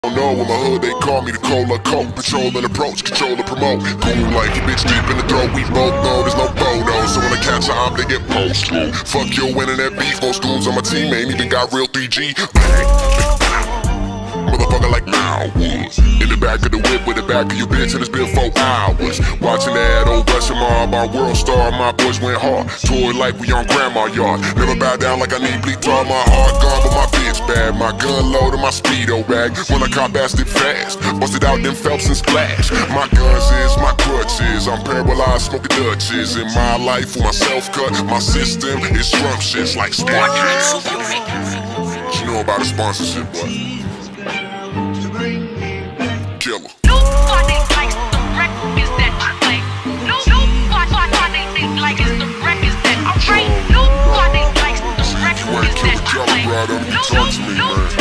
Don't know in my hood they call me the cola coke. Patrol and approach, control and promote. Cool like your bitch deep in the throat. We both know there's no photo, so when I catch a op they get post. Fuck your winning that beef. Most goons on my team ain't even got real 3G. Motherfucker like now in the back of the whip with the back of your bitch, and it's been 4 hours. Watching that old Russian mob, our world star, my boys went hard. Toured like we on grandma yard. Never bow down like I need bleed. Draw my heart gone, but my bitch bad. My gun load and my speedo bag. When I caught bastard fast, busted out them Phelps and splash. My guns is my crutches. I'm paralyzed smoking Dutches. In my life with my self-cut, my system is scrumptious like sparkers. What you know about a sponsorship, boy? Killer. Nobody likes the records that I play. Nobody likes the records that I write. Nobody likes the records that I play. Talk to me, man.